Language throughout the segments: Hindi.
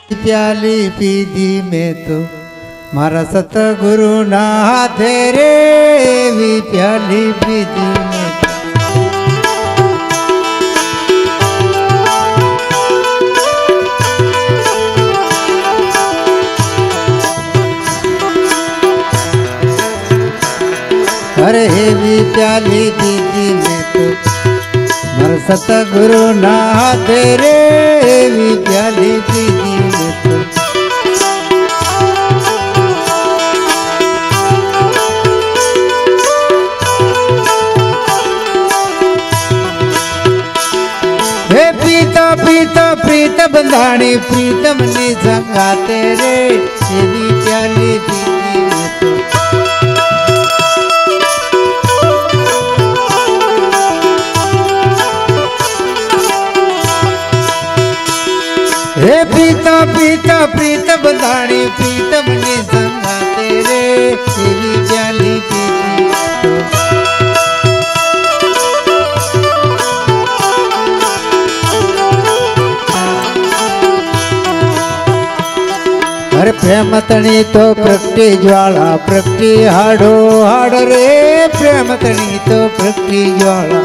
प्याली पीधी में तो मारा सतगुरु ना हाथे रे वी प्याली पीधी में अरे वी प्याली पीधी में तो मारा सतगुरु ना हाथे रे वी प्याली पीधी में तो प्रीत बंधानी प्रीतम ने संगाते रे तेरी प्याली पीधी में तो हे प्रीत बंधानी प्रीतम ने संगाते रे तेरी प्याली पीधी में तो हर प्रेमतनी तो प्रगटी ज्वाला प्रगटी हाडो हाड रे प्रेमतनी तो प्रगटी ज्वाला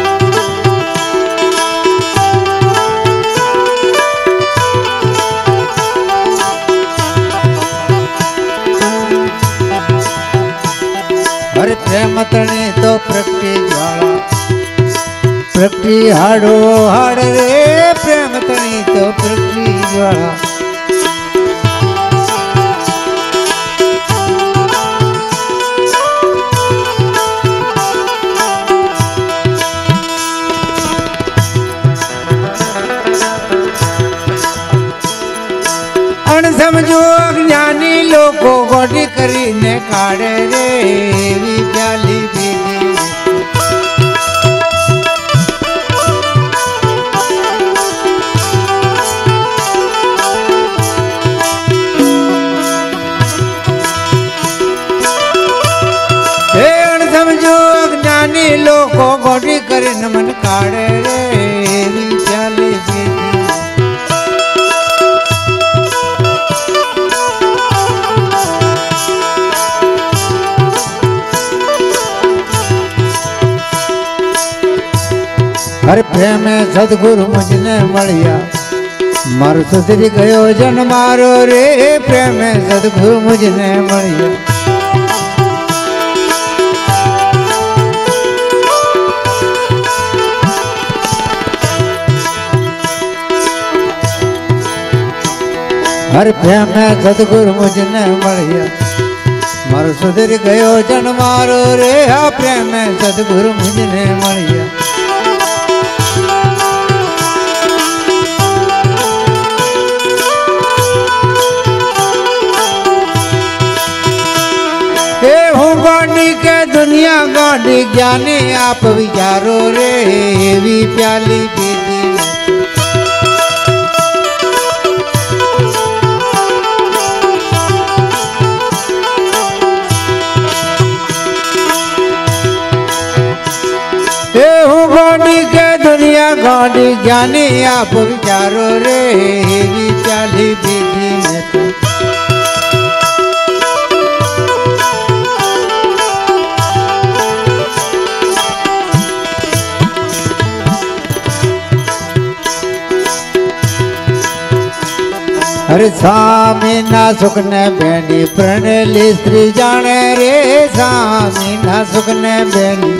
हर प्रेमतनी तो प्रगटी ज्वाला प्रगटी हाडो हाड रे प्रेमतनी तो प्रगटी ज्वाला समझो अज्ञानी लोगों गोडी करीने काढ़े रे वी प्याली पीधी हे समझो अज्ञानी लोगों गोडी करीने मन काढ़े रे वी प्याली पीधी हर प्रेम सदगुरु मुझने मलिया मारो सुधरी गयो जन मारो रे प्रेम सदगुरु मुझने मलिया हर प्रेम सदगुरु मुझने मलिया मारो सुधरी गयो जन मारो रे हा प्रेम सदगुरु मुझने मलिया के दुनिया गाड़ी ज्ञानी आप विचारो रे वी प्याली पीधी गाड़ी के दुनिया गाड़ी ज्ञानी आप विचारो रे वी प्याली पीधी में तो अरे स्वामी ना सुख ने बेनी प्रणली स्त्री जाने रे स्वामी ना सुख ने बेनी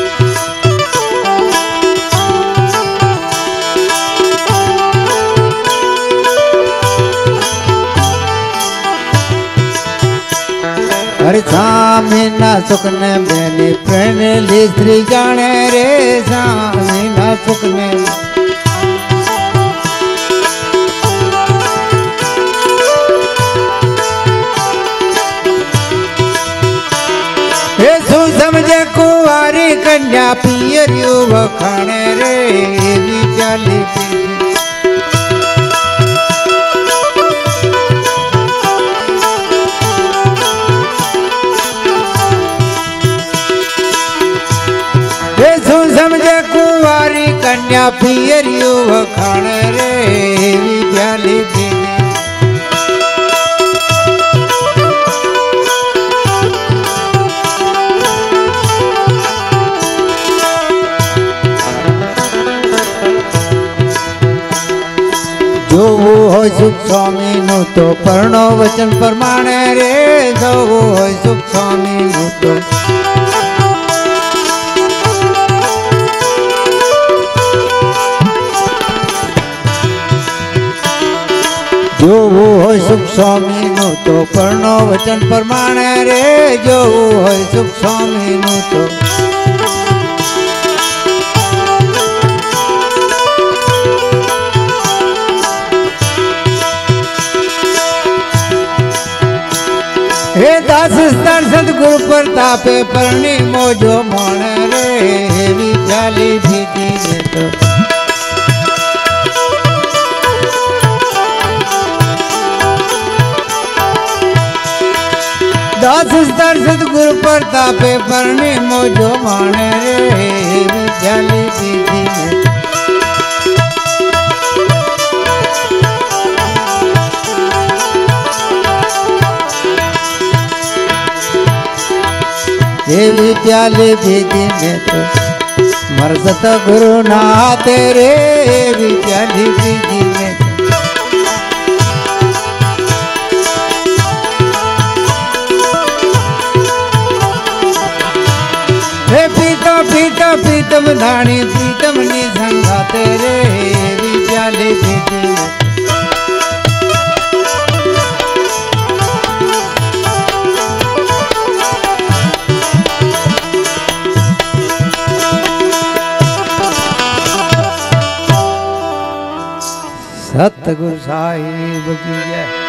अरे स्वामी ना सुख ने बेनी प्रणली स्त्री जाने रे स्वामी ना सुख ने समझे कुंवारी कन्या पियरियो वखाणे रे वी प्याली पीधी समझे कुंवारी कन्या पियरियो वखाणे रे वी प्याली पीधी सुख स्वामी नु तो परनो वचन प्रमाणे रे जवो होय सुख स्वामी नु तो जो वो होय सुख स्वामी नु तो परनो वचन प्रमाणे रे जो वो होय सुख स्वामी नु तो हे दास स्तर सतगुरु प्रतापे परणी मोजो मोण रे हेवी प्याली भीगी ने तो दास स्तर सतगुरु प्रतापे परणी मोजो मोण रे हेवी प्याली भीगी ने देवी प्याले भीगी में तो मरसत गुरु ना तेरे भी प्याली भीगी में हे पीतो पीतो पीतम धानी पीतम नी संगा तेरे भी प्याले भीगी में सतगुरु साहिब की जय।